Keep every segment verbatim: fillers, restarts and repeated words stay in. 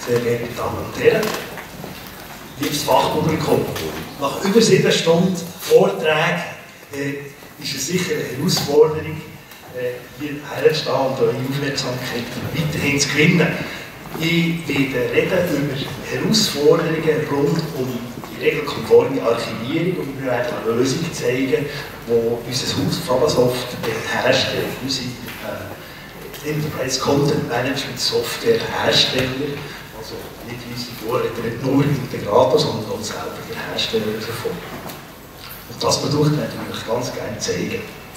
Sehr geehrte Damen und Herren, liebes Fachpublikum, nach über sieben Stunden Vortrag äh, ist es sicher eine Herausforderung, äh, hier herzustehen und eure Aufmerksamkeit weiterhin zu gewinnen. Ich werde reden über Herausforderungen rund um die regelkonforme Archivierung und wir werden eine Lösung zeigen, die unser Haus Fabasoft herstellt. Unsere äh, Enterprise Content Management Software Hersteller, also nicht unsere Vorredner, nicht nur Integrator, sondern auch selber der Hersteller davon. Und das Produkt möchte ich euch ganz gerne zeigen.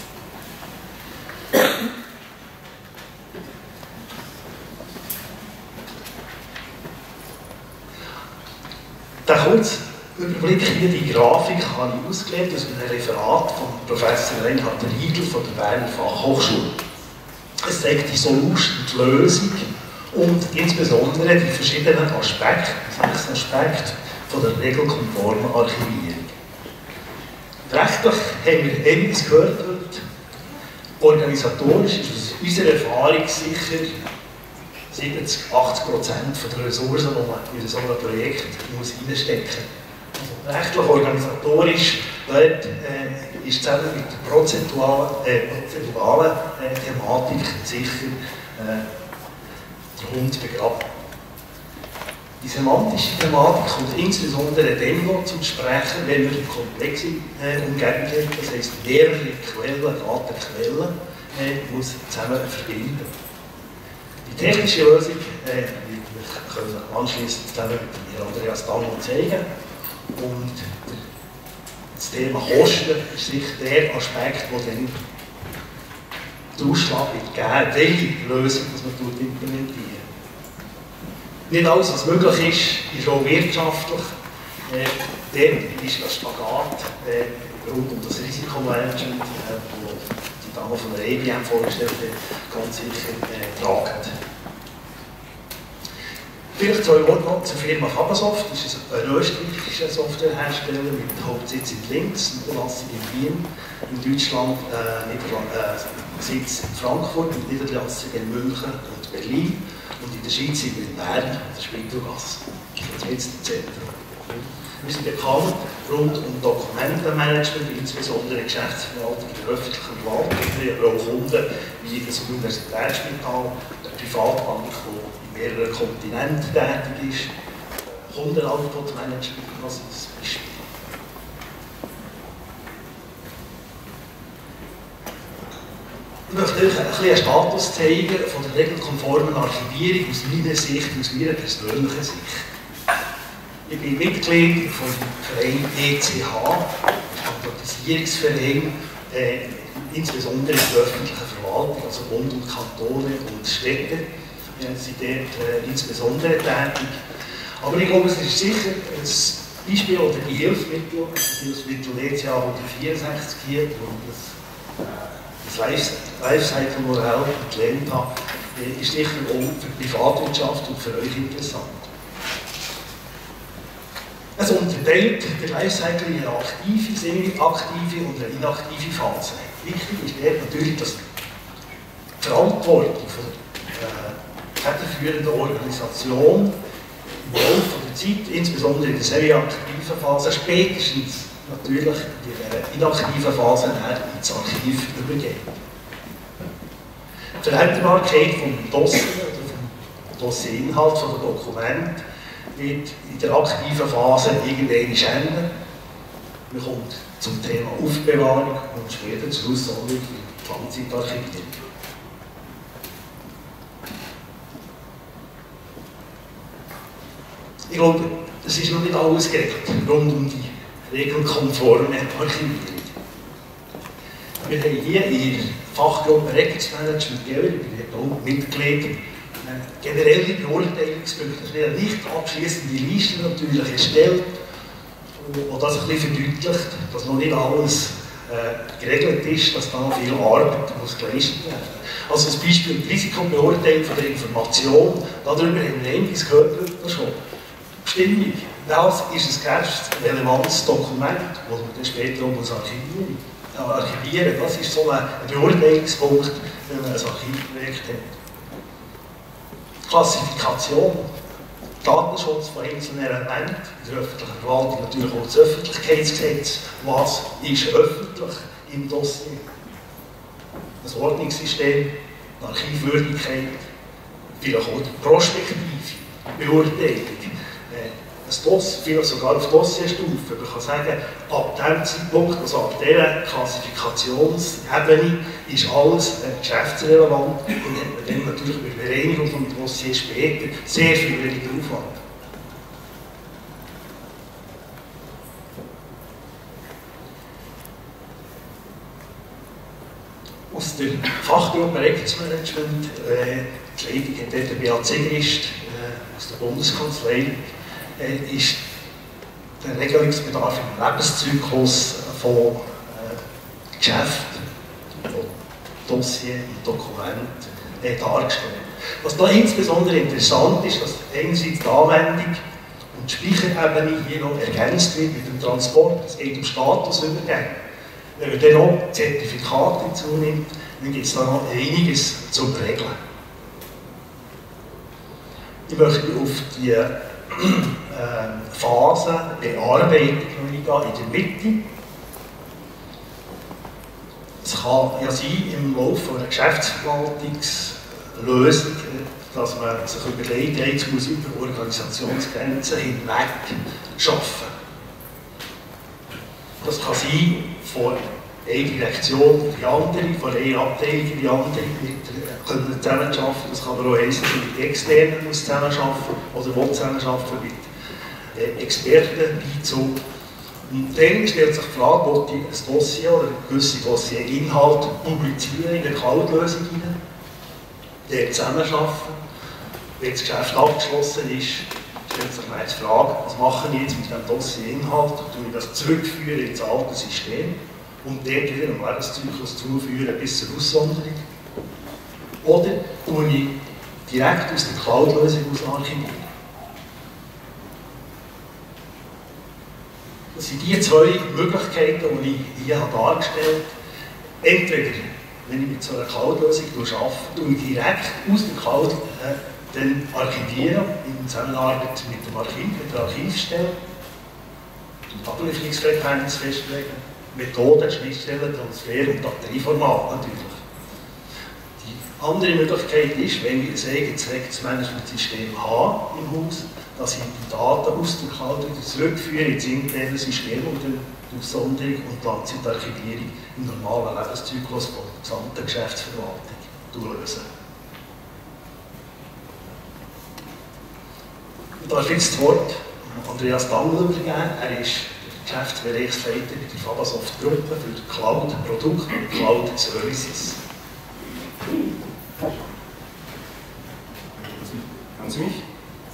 Der kurze Überblick hier, die Grafik, habe ich ausgelegt aus einem Referat von Professor Reinhard Riegel von der Berner Fachhochschule. Es zeigt die Solution, die Lösung und insbesondere die verschiedenen Aspekte, sechs Aspekte von der regelkonformen Archivierung. Rechtlich haben wir einiges gehört heute. Organisatorisch ist aus unserer Erfahrung sicher siebzig bis achtzig Prozent der Ressourcen, die man in so einem Projekt muss reinstecken muss. Also rechtlich, organisatorisch, dort äh, ist zusammen mit der prozentualen, äh, prozeduralen äh, Thematik sicher äh, der Hund begraben. Die semantische Thematik kommt insbesondere dann noch zum Sprechen, wenn wir komplexe äh, Umgebungen haben, das heisst mehrere Quellen, Datenquellen, äh, muss zusammen verbinden. Die technische Lösung äh, können wir anschliessend zusammen mit Andreas Dammann zeigen. Und das Thema Kosten ist sicher der Aspekt, der dann den Ausschlag wird geben, welche Lösung man implementieren. Nicht alles, was möglich ist, ist auch wirtschaftlich. Äh, dort ist das Spagat äh, rund um das Risikomanagement, äh, die Dame von der I B M vorgestellt hat, ganz sicher äh, tragend. Vielleicht zwei Worte noch zur Firma Fabasoft. Das ist ein österreichischer Softwarehersteller mit Hauptsitz in Linz, Niederlassung in Wien, in Deutschland äh, Niederland, äh, Sitz in Frankfurt, mit Niederlassung in München und Berlin und in der Schweiz sind wir in Bern, der Spittelgasse, das letzte Zentrum. Wir sind bekannt rund um Dokumentenmanagement, insbesondere Geschäftsverwaltung in der öffentlichen Verwaltung. Wir haben auch Kunden wie das Universitätsspital, der Privatbank, die in mehreren Kontinenten tätig ist. Kundenangebotmanagement als Beispiel. Ich möchte euch ein bisschen einen Status zeigen von der regelkonformen Archivierung aus meiner Sicht, aus meiner persönlichen Sicht. Ich bin Mitglied vom Verein E C H, Standardisierungsverein, äh, insbesondere in der öffentlichen Verwaltung, also Bund und Kantone und Städte. Wir sind dort äh, insbesondere tätig. Aber ich glaube, es ist sicher ein Beispiel oder die Hilfsmittel, das Hilfsmittel E C H hundertvierundsechzig hier, und das, äh, das Lifecycle-Modell gelernt habe, äh, ist sicher auch für die Privatwirtschaft und für euch interessant. Es unterteilt der Lifecycle in eine aktive, semi-aktive und eine inaktive Phase. Wichtig ist dort natürlich, dass die Verantwortung von der äh, federführenden Organisation im Laufe der Zeit, insbesondere in der semi-aktiven Phase, spätestens natürlich in der inaktiven Phase ins Archiv übergeht. Die Verwendbarkeit vom Dossier oder vom Dossierinhalt von den Dokumenten wird in der aktiven Phase irgendwann enden. Man kommt zum Thema Aufbewahrung und später zur Aussammlung für Langzeitarchivierung. Ich glaube, das ist noch nicht alles geregelt rund um die regelkonforme Archivierung. Wir haben hier in der Fachgruppe Records Management Gelder, ich bin auch Mitglied, generelle Beurteilungspunkte, eine nicht abschließende Liste natürlich erstellt, und das ein bisschen verdeutlicht, dass noch nicht alles äh, geregelt ist, dass da noch viel Arbeit muss geleistet werden. Also als Beispiel die Risikobeurteilung von der Information, darüber haben wir einiges gehört schon. Bestimmung, das ist ein relevantes Dokument, das man dann später auch muss archivieren muss. Archivieren, das ist so ein Beurteilungspunkt, wenn man ein Archivprojekt hat. Klassifikation. Datenschutz von einzelnen Elementen, in der öffentlichen Verwaltung natürlich auch das Öffentlichkeitsgesetz, was ist öffentlich im Dossier, das Ordnungssystem, die Archivwürdigkeit, vielleicht auch die prospektive Beurteilung. Ein Dossier, vielleicht sogar auf Dossierstufe. Man kann sagen, ab diesem Zeitpunkt, also ab dieser Klassifikationsebene, ist alles äh, geschäftsrelevant und hat man dann natürlich bei der Bereinigung des Dossiers später sehr viel weniger Aufwand. Aus der Fachgruppe Rechtsmanagement, äh, die Leitung hat dort der Beat Sigrist äh, aus der Bundeskanzlei, äh, ist der Regelungsbedarf im Lebenszyklus von äh, Geschäften, von Dossiers und Dokumenten äh, dargestellt. Was da insbesondere interessant ist, dass einerseits die Anwendung und die Speicherebene hier noch ergänzt wird mit dem Transport. Es geht um Statusübergänge. Wenn man dann noch Zertifikate hinzunimmt, dann gibt es da noch einiges zu regeln. Ich möchte auf die äh, Phase Bearbeitung eingehen, in der Mitte. Es kann ja sein, im Laufe einer Geschäftsverwaltungslösung, dass man sich überlegt, jetzt muss über Organisationsgrenzen hinweg arbeiten. Das kann sein, von einer Direktion in die andere, von einer Abteilung in die andere können zusammenarbeiten. Das kann aber auch heißen, dass man mit Externen zusammenarbeiten muss oder will zusammenarbeiten mit Expertenbeizug. Und dann stellt sich die Frage, ob ich ein Dossier oder gewisse Dossierinhalte publizieren in eine Cloud-Lösung hinein, dort zusammenarbeiten. Wenn das Geschäft abgeschlossen ist, stellt sich mir die Frage, was mache ich jetzt mit diesem Dossierinhalt? Tue ich das zurückführen ins alte System und dort wieder einen Lebenszyklus zuführen bis zur Aussonderung? Oder tue ich direkt aus der Cloud-Lösung aus archivieren? Das sind die zwei Möglichkeiten, die ich hier dargestellt habe. Entweder, wenn ich mit so einer Cloud-Lösung arbeite, tue ich direkt aus der Cloud äh, dann archivieren, in Zusammenarbeit mit dem Archiv, mit der Archivstelle, die Ablieferungsfrequenz festlegen, Methoden, Schnittstellen, Transfer und Dateiformat natürlich. Die andere Möglichkeit ist, wenn ich ein eigenes Rechtsmanagementsystem habe im Haus, dass ich die Daten aus der Cloud wieder zurückführe ins interne System und dann die Aussonderung und die Langzeitarchivierung im normalen Lebenszyklus von der gesamten Geschäftsverwaltung durchlösen. Ich darf jetzt das Wort Andreas Dangl übergeben. Er ist Geschäftsbereichsleiter bei der Fabasoft-Gruppe für Cloud-Produkte und Cloud-Services. Hören Sie mich?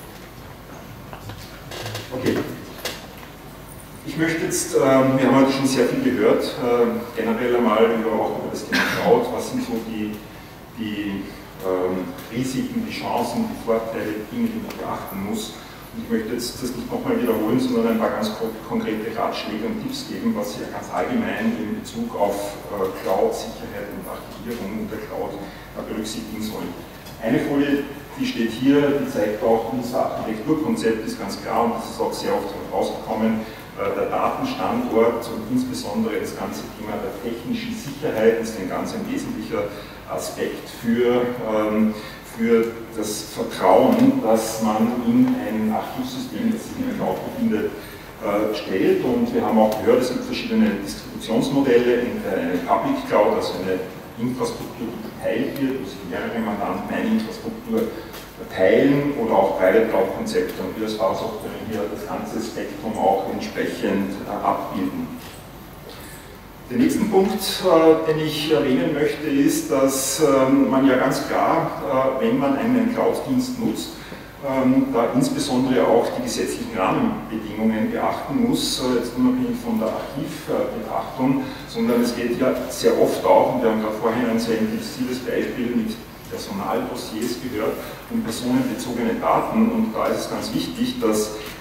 Okay. Ich möchte jetzt, ähm, wir haben heute schon sehr viel gehört, äh, generell einmal über, auch über das Thema Cloud, was sind so die, die ähm, Risiken, die Chancen, die Vorteile, die Dinge, die man beachten muss. Und ich möchte jetzt das nicht nochmal wiederholen, sondern ein paar ganz konkrete Ratschläge und Tipps geben, was ihr ganz allgemein in Bezug auf äh, Cloud-Sicherheit und Archivierung der Cloud äh, berücksichtigen sollt. Eine Folie, die steht hier, die zeigt auch, unser Architekturkonzept ist ganz klar und das ist auch sehr oft rausgekommen, äh, der Datenstandort und insbesondere das ganze Thema der technischen Sicherheit ist ein ganz ein wesentlicher Aspekt für, ähm, für das Vertrauen, dass man in ein Archivsystem, das sich in der Cloud befindet, äh, stellt. Und wir haben auch gehört, es gibt verschiedene Distributionsmodelle, eine Public Cloud, also eine Infrastruktur, die geteilt wird, wo sich mehrere Mandanten eine Infrastruktur teilen, oder auch Private Cloud-Konzepte, und wir als Fabasoft können hier das ganze Spektrum auch entsprechend äh, abbilden. Den nächsten Punkt, äh, den ich erwähnen möchte, ist, dass ähm, man ja ganz klar, äh, wenn man einen Cloud-Dienst nutzt, ähm, da insbesondere auch die gesetzlichen Rahmenbedingungen beachten muss, äh, jetzt unabhängig von der Archivbetrachtung, sondern es geht ja sehr oft auch, und wir haben gerade vorhin ein sehr intensives Beispiel mit Personaldossiers gehört, um personenbezogene Daten, und da ist es ganz wichtig, dass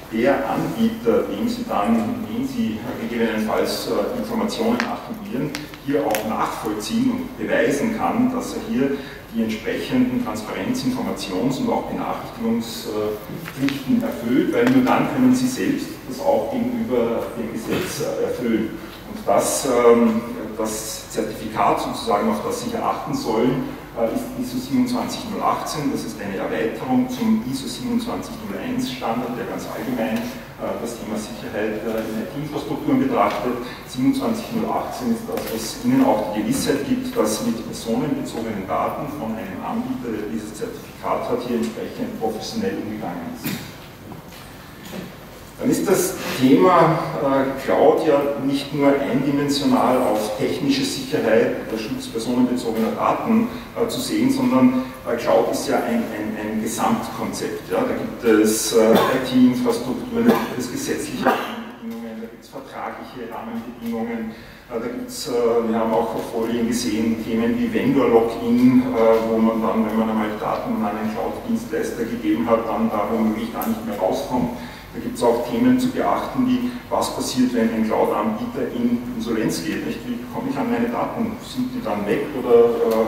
der Anbieter, dem Sie dann, den Sie gegebenenfalls Informationen archivieren, hier auch nachvollziehen und beweisen kann, dass er hier die entsprechenden Transparenz-, Informations- und auch Benachrichtigungspflichten erfüllt, weil nur dann können Sie selbst das auch gegenüber dem Gesetz erfüllen. Und das, das Zertifikat sozusagen, auf das Sie hier achten sollen, ist I S O siebenundzwanzig null achtzehn, das ist eine Erweiterung zum I S O siebenundzwanzig null eins Standard, der ganz allgemein das Thema Sicherheit in I T-Infrastrukturen betrachtet. siebenundzwanzig null achtzehn ist das, was Ihnen auch die Gewissheit gibt, dass mit personenbezogenen Daten von einem Anbieter, der dieses Zertifikat hat, hier entsprechend professionell umgegangen ist. Dann ist das Thema äh, Cloud ja nicht nur eindimensional auf technische Sicherheit oder Schutz personenbezogener Daten äh, zu sehen, sondern äh, Cloud ist ja ein, ein, ein Gesamtkonzept. Ja? Da gibt es äh, I T-Infrastrukturen, da gibt es gesetzliche Rahmenbedingungen, da gibt es vertragliche Rahmenbedingungen, äh, da gibt es, äh, wir haben auch auf Folien gesehen, Themen wie Vendor-Login, äh, wo man dann, wenn man einmal Daten an einen Cloud-Dienstleister gegeben hat, dann da womöglich gar nicht mehr rauskommt. Da gibt es auch Themen zu beachten, wie was passiert, wenn ein Cloud-Anbieter in Insolvenz geht. Nicht? Wie komme ich an meine Daten? Sind die dann weg oder äh,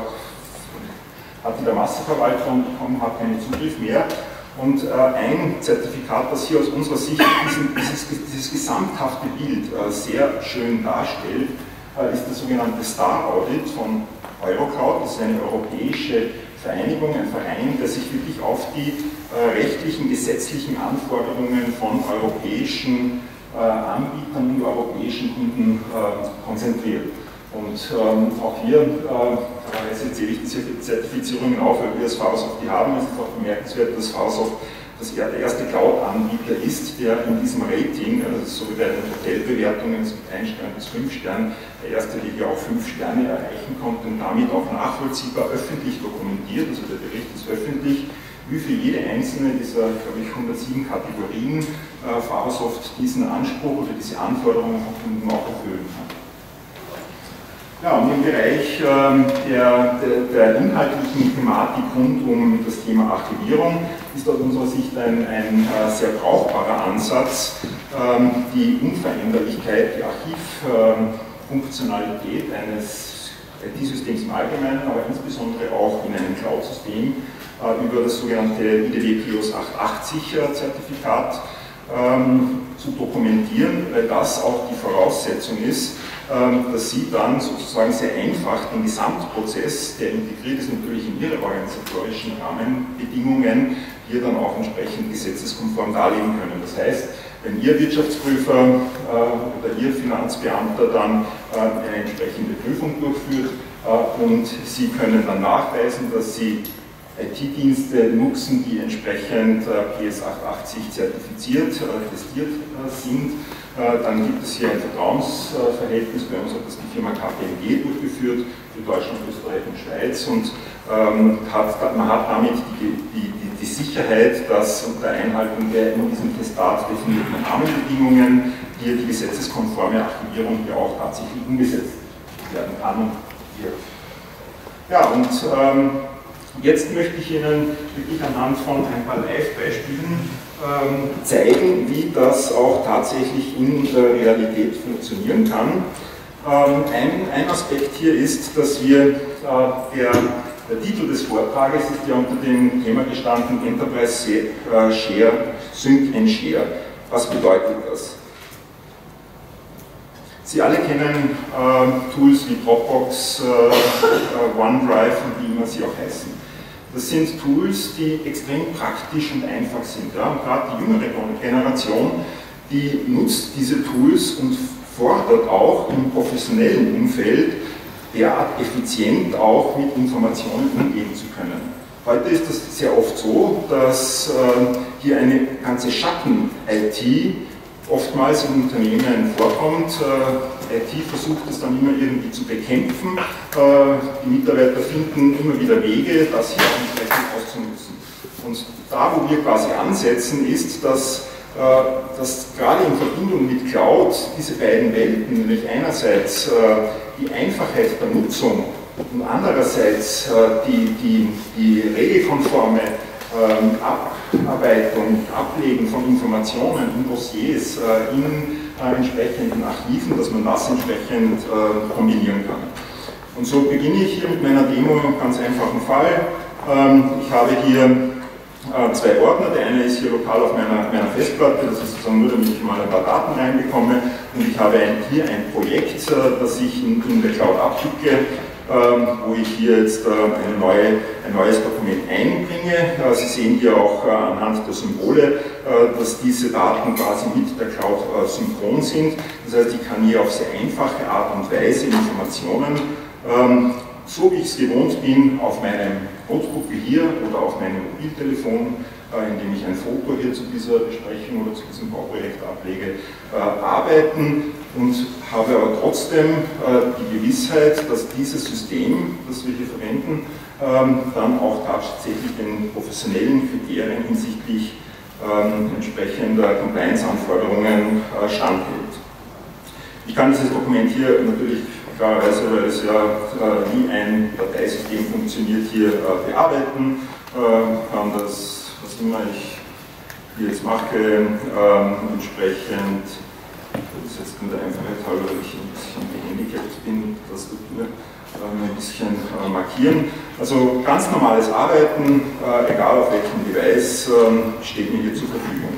hat die der Massenverwaltung bekommen, hat keinen Zugriff mehr? Und äh, ein Zertifikat, das hier aus unserer Sicht diesen, dieses, dieses gesamthafte Bild äh, sehr schön darstellt, äh, ist das sogenannte Star Audit von Eurocloud. Das ist eine europäische Vereinigung, ein Verein, der sich wirklich auf die äh, rechtlichen, gesetzlichen Anforderungen von europäischen äh, Anbietern und europäischen Kunden äh, konzentriert. Und ähm, auch hier, äh, jetzt zähle ich diese Zertifizierungen auf, weil wir das Fahrsoft die haben. Es ist auch bemerkenswert, dass Fahrsoft das der erste Cloud-Anbieter ist, der in diesem Rating, also so wie bei den Hotelbewertungen, es gibt ein Stern bis fünf Sterne, der erste, der hier auch fünf Sterne erreichen konnte und damit auch nachvollziehbar öffentlich dokumentiert, also der Bericht ist öffentlich, wie für jede einzelne dieser, glaube ich, hundertsieben Kategorien äh, Fahrsoft diesen Anspruch oder diese Anforderungen von Kunden auch erfüllen kann. Ja, und im Bereich ähm, der, der, der inhaltlichen Thematik rund um das Thema Archivierung ist aus unserer Sicht ein, ein äh, sehr brauchbarer Ansatz, ähm, die Unveränderlichkeit, die Archivfunktionalität ähm, eines I T-Systems im Allgemeinen, aber insbesondere auch in einem Cloud-System äh, über das sogenannte I D W PIOS achthundertachtzig-Zertifikat ähm, zu dokumentieren, weil das auch die Voraussetzung ist, dass Sie dann sozusagen sehr einfach den Gesamtprozess, der integriert ist natürlich in Ihre organisatorischen Rahmenbedingungen, hier dann auch entsprechend gesetzeskonform darlegen können. Das heißt, wenn Ihr Wirtschaftsprüfer äh, oder Ihr Finanzbeamter dann äh, eine entsprechende Prüfung durchführt äh, und Sie können dann nachweisen, dass Sie I T-Dienste nutzen, die entsprechend äh, P S achthundertachtzig zertifiziert, äh, testiert äh, sind, dann gibt es hier ein Vertrauensverhältnis. Bei uns hat das die Firma K P M G durchgeführt, für Deutschland, Österreich und Schweiz, und ähm, hat, man hat damit die, die, die, die Sicherheit, dass unter Einhaltung der in diesem Testat definierten Rahmenbedingungen hier die gesetzeskonforme Archivierung hier auch tatsächlich umgesetzt werden kann und wird. Ja, und ähm, jetzt möchte ich Ihnen wirklich anhand von ein paar Live-Beispielen ähm, zeigen, wie das auch tatsächlich in der Realität funktionieren kann. Ähm, ein, ein Aspekt hier ist, dass wir, äh, der, der Titel des Vortrages ist ja unter dem Thema gestanden, Enterprise Share, Sync and Share. Was bedeutet das? Sie alle kennen äh, Tools wie Dropbox, äh, OneDrive und wie immer sie auch heißen. Das sind Tools, die extrem praktisch und einfach sind. Ja? Und gerade die jüngere Generation, die nutzt diese Tools und fordert auch im professionellen Umfeld derart effizient auch mit Informationen umgehen zu können. Heute ist es sehr oft so, dass äh, hier eine ganze Schatten-I T oftmals in Unternehmen vorkommt. Äh, I T versucht es dann immer irgendwie zu bekämpfen. Äh, die Mitarbeiter finden immer wieder Wege, das hier entsprechend auszunutzen. Und da, wo wir quasi ansetzen, ist, dass, äh, dass gerade in Verbindung mit Cloud diese beiden Welten, nämlich einerseits äh, die Einfachheit der Nutzung und andererseits äh, die, die, die regelkonforme ähm, Ab Nacharbeitung, Ablegen von Informationen in Dossiers, äh, in äh, entsprechenden Archiven, dass man das entsprechend äh, kombinieren kann. Und so beginne ich hier mit meiner Demo im ganz einfachen Fall. Ähm, ich habe hier äh, zwei Ordner, der eine ist hier lokal auf meiner, meiner Festplatte, das ist sozusagen nur, damit ich mal ein paar Daten reinbekomme, und ich habe ein, hier ein Projekt, äh, das ich in, in der Cloud abwickel, ähm, wo ich hier jetzt äh, eine neue, ein neues Dokument einbringe. Äh, Sie sehen hier auch äh, anhand der Symbole, äh, dass diese Daten quasi mit der Cloud äh, synchron sind. Das heißt, ich kann hier auf sehr einfache Art und Weise Informationen, ähm, so wie ich es gewohnt bin, auf meinem Notebook wie hier oder auf meinem Mobiltelefon, äh, indem ich ein Foto hier zu dieser Besprechung oder zu diesem Bauprojekt ablege, äh, arbeiten und habe aber trotzdem äh, die Gewissheit, dass dieses System, das wir hier verwenden, ähm, dann auch tatsächlich den professionellen Kriterien hinsichtlich ähm, entsprechender Compliance-Anforderungen äh, standhält. Ich kann dieses Dokument hier natürlich klarerweise, weil es ja äh, wie ein Dateisystem funktioniert, hier äh, bearbeiten, äh, kann das, was immer ich hier jetzt mache, ähm, entsprechend, das ist jetzt nur der Einfachheit halber, weil ich ein bisschen gehandicapt bin, das Tastatur äh, ein bisschen äh, markieren. Also ganz normales Arbeiten, äh, egal auf welchem Device, äh, steht mir hier zur Verfügung.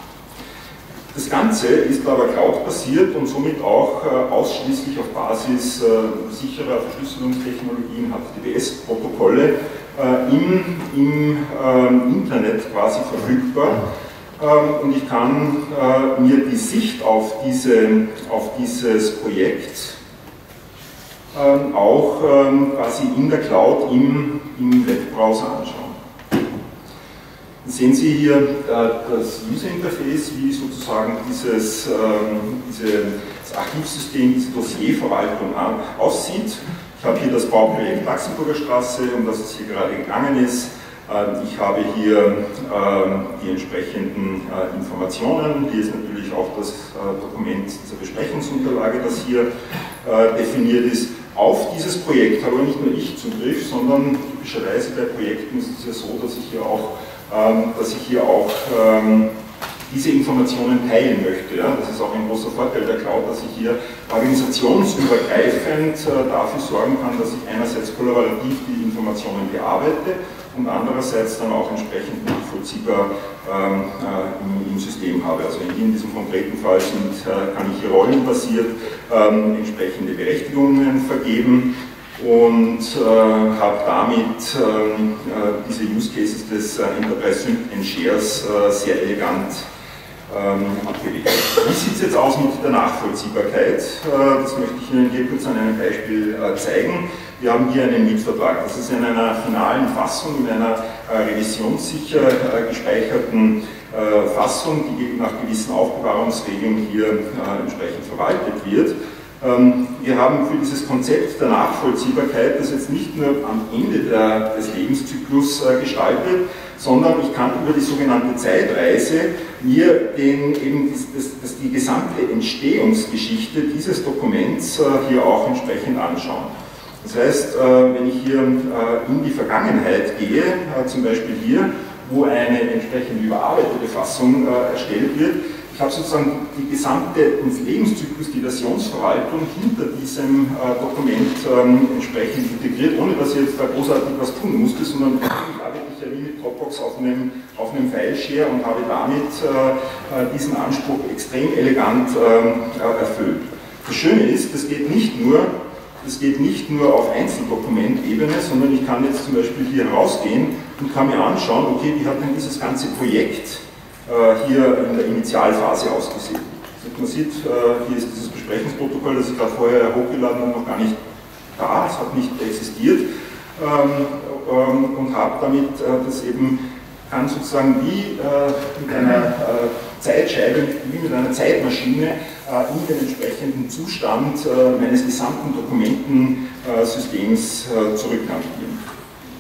Das Ganze ist aber Cloud-basiert und somit auch äh, ausschließlich auf Basis äh, sicherer Verschlüsselungstechnologien, H T T P S-Protokolle äh, im, im äh, Internet quasi verfügbar. Ähm, und ich kann äh, mir die Sicht auf, diese, auf dieses Projekt ähm, auch ähm, quasi in der Cloud im, im Webbrowser anschauen. Sehen Sie hier äh, das User Interface, wie sozusagen dieses, ähm, diese, das Archivsystem, diese Dossierverwaltung äh, aussieht. Ich habe hier das Bauprojekt Laxenburger Straße, um das es hier gerade gegangen ist. Äh, ich habe hier äh, die entsprechenden äh, Informationen. Hier ist natürlich auch das äh, Dokument dieser Besprechungsunterlage, das hier äh, definiert ist. Auf dieses Projekt habe nicht nur ich Zugriff, sondern typischerweise bei Projekten ist es ja so, dass ich hier auch dass ich hier auch ähm, diese Informationen teilen möchte. Ja? Das ist auch ein großer Vorteil der Cloud, dass ich hier organisationsübergreifend äh, dafür sorgen kann, dass ich einerseits kollaborativ die Informationen bearbeite und andererseits dann auch entsprechend nachvollziehbar ähm, äh, im, im System habe. Also hier in diesem konkreten Fall sind, äh, kann ich hier rollenbasiert ähm, entsprechende Berechtigungen vergeben und äh, habe damit äh, diese Use Cases des äh, Enterprise Sync and Shares äh, sehr elegant ähm, abgelegt. Wie sieht es jetzt aus mit der Nachvollziehbarkeit? Äh, das möchte ich Ihnen hier kurz an einem Beispiel äh, zeigen. Wir haben hier einen Mietvertrag. Das ist in einer finalen Fassung, in einer äh, revisionssicher äh, gespeicherten äh, Fassung, die nach gewissen Aufbewahrungsregeln hier äh, entsprechend verwaltet wird. Wir haben für dieses Konzept der Nachvollziehbarkeit das jetzt nicht nur am Ende der, des Lebenszyklus äh, gestaltet, sondern ich kann über die sogenannte Zeitreise mir den, eben das, das, das die gesamte Entstehungsgeschichte dieses Dokuments äh, hier auch entsprechend anschauen. Das heißt, äh, wenn ich hier äh, in die Vergangenheit gehe, äh, zum Beispiel hier, wo eine entsprechend überarbeitete Fassung äh, erstellt wird, ich habe sozusagen die gesamte Lebenszyklus, die Versionsverwaltung hinter diesem äh, Dokument ähm, entsprechend integriert, ohne dass ich jetzt da großartig was tun musste, sondern ich arbeite ich ja wie mit Dropbox auf einem, auf einem File-Share und habe damit äh, diesen Anspruch extrem elegant äh, erfüllt. Das Schöne ist, das geht nicht nur, das geht nicht nur auf Einzeldokumentebene, sondern ich kann jetzt zum Beispiel hier rausgehen und kann mir anschauen, okay, wie hat denn dieses ganze Projekt hier in der Initialphase ausgesehen. Man sieht, hier ist dieses Besprechungsprotokoll, das ich gerade vorher hochgeladen habe, noch gar nicht da, es hat nicht existiert und habe damit das eben, kann sozusagen wie mit einer Zeitscheibe, wie mit einer Zeitmaschine in den entsprechenden Zustand meines gesamten Dokumentensystems zurücknavigieren.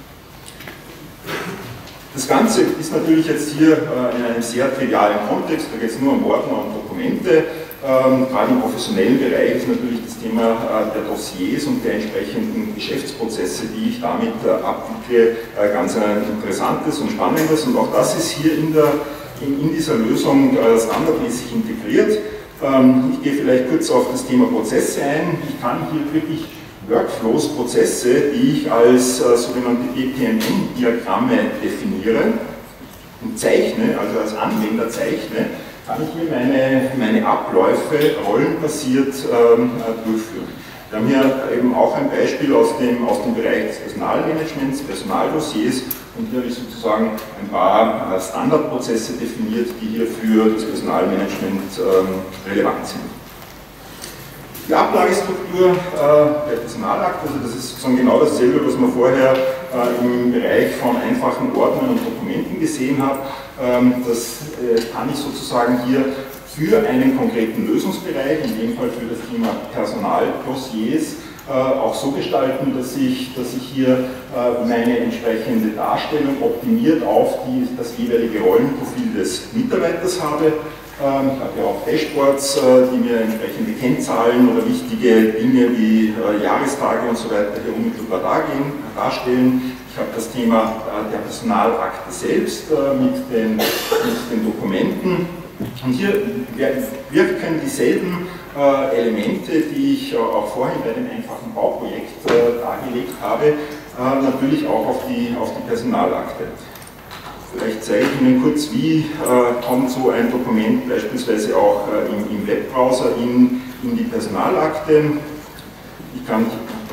Das Ganze ist natürlich jetzt hier äh, in einem sehr trivialen Kontext, da geht es nur um Ordner und Dokumente. Äh, Ähm, gerade im professionellen Bereich ist natürlich das Thema äh, der Dossiers und der entsprechenden Geschäftsprozesse, die ich damit äh, abwickle, äh, ganz ein interessantes und spannendes. Und auch das ist hier in, der, in, in dieser Lösung äh, standardmäßig integriert. Ähm, ich gehe vielleicht kurz auf das Thema Prozesse ein. Ich kann hier wirklich Workflows, Prozesse, die ich als äh, sogenannte B P M N-Diagramme definiere und zeichne, also als Anwender zeichne, kann ich hier meine, meine Abläufe rollenbasiert ähm, durchführen. Wir haben hier eben auch ein Beispiel aus dem, aus dem Bereich des Personalmanagements, Personaldossiers, und hier habe ich sozusagen ein paar äh, Standardprozesse definiert, die hier für das Personalmanagement ähm, relevant sind. Die Ablagestruktur äh, der Personalakte, also das ist sozusagen genau dasselbe, was man vorher äh, im Bereich von einfachen Ordnern und Dokumenten gesehen hat. Ähm, das äh, kann ich sozusagen hier für einen konkreten Lösungsbereich, in dem Fall für das Thema Personaldossiers, äh, auch so gestalten, dass ich, dass ich hier äh, meine entsprechende Darstellung optimiert auf die, das jeweilige Rollenprofil des Mitarbeiters habe. Ich habe ja auch Dashboards, die mir entsprechende Kennzahlen oder wichtige Dinge wie Jahrestage und so weiter hier unmittelbar darstellen. Ich habe das Thema der Personalakte selbst mit den, mit den Dokumenten. Und hier wirken dieselben Elemente, die ich auch vorhin bei dem einfachen Bauprojekt dargelegt habe, natürlich auch auf die, auf die Personalakte. Vielleicht zeige ich Ihnen kurz, wie äh, kommt so ein Dokument beispielsweise auch äh, im, im Webbrowser in, in die Personalakte. Ich kann,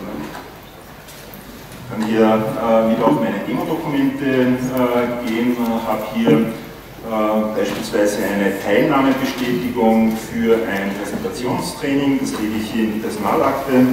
kann hier äh, wieder auf meine Demo-Dokumente äh, gehen, habe hier äh, beispielsweise eine Teilnahmebestätigung für ein Präsentationstraining, das lege ich hier in die Personalakte.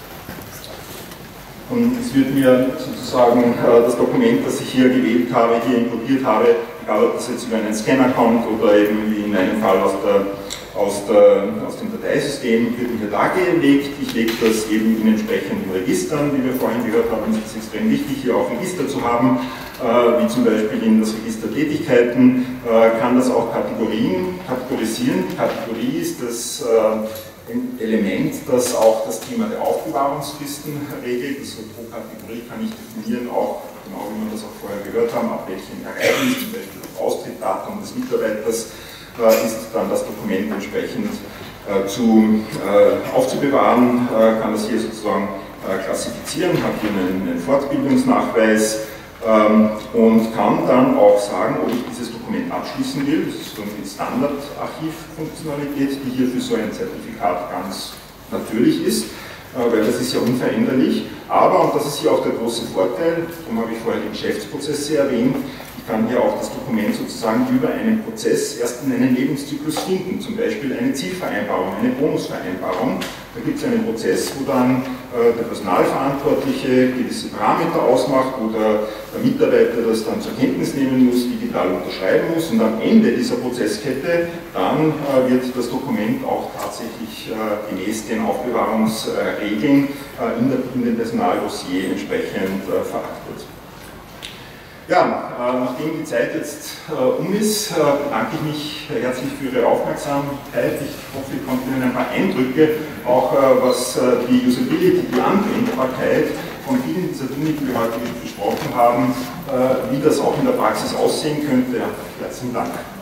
Und es wird mir sozusagen äh, das Dokument, das ich hier gewählt habe, hier importiert habe, egal ob das jetzt über einen Scanner kommt oder eben wie in meinem Fall aus, der, aus, der, aus dem Dateisystem, wird mir hier dargelegt. Ich lege das eben in entsprechenden Registern, wie wir vorhin gehört haben. Es ist extrem wichtig, hier auch Register zu haben, äh, wie zum Beispiel in das Register Tätigkeiten, äh, kann das auch Kategorien kategorisieren. Die Kategorie ist das äh, ein Element, das auch das Thema der Aufbewahrungsfristen regelt. Also pro Kategorie kann ich definieren, auch genau wie wir das auch vorher gehört haben, ab welchem Ereignis, zum Beispiel das Austrittsdatum des Mitarbeiters, äh, ist dann das Dokument entsprechend äh, zu, äh, aufzubewahren, äh, kann das hier sozusagen äh, klassifizieren, hat hier einen, einen Fortbildungsnachweis ähm, und kann dann auch sagen, ob ich dieses Dokument abschließen will. Das ist so eine Standard-Archiv-Funktionalität, die hier für so ein Zertifikat ganz natürlich ist, äh, weil das ist ja unveränderlich. Aber, und das ist hier auch der große Vorteil, darum habe ich vorher die Geschäftsprozesse erwähnt, ich kann hier auch das Dokument sozusagen über einen Prozess erst in einen Lebenszyklus finden, zum Beispiel eine Zielvereinbarung, eine Bonusvereinbarung. Da gibt es einen Prozess, wo dann äh, der Personalverantwortliche gewisse Parameter ausmacht, wo der, der Mitarbeiter das dann zur Kenntnis nehmen muss, digital unterschreiben muss, und am Ende dieser Prozesskette dann äh, wird das Dokument auch tatsächlich äh, gemäß den Aufbewahrungsregeln äh, in, der, in dem Personaldossier entsprechend äh, veraktet. Ja, äh, nachdem die Zeit jetzt äh, um ist, äh, bedanke ich mich herzlich für Ihre Aufmerksamkeit. Ich hoffe, ich konnte Ihnen ein paar Eindrücke, auch äh, was äh, die Usability, die Anwendbarkeit von vielen dieser Dinge, die wir heute besprochen haben, äh, wie das auch in der Praxis aussehen könnte. Ja, herzlichen Dank.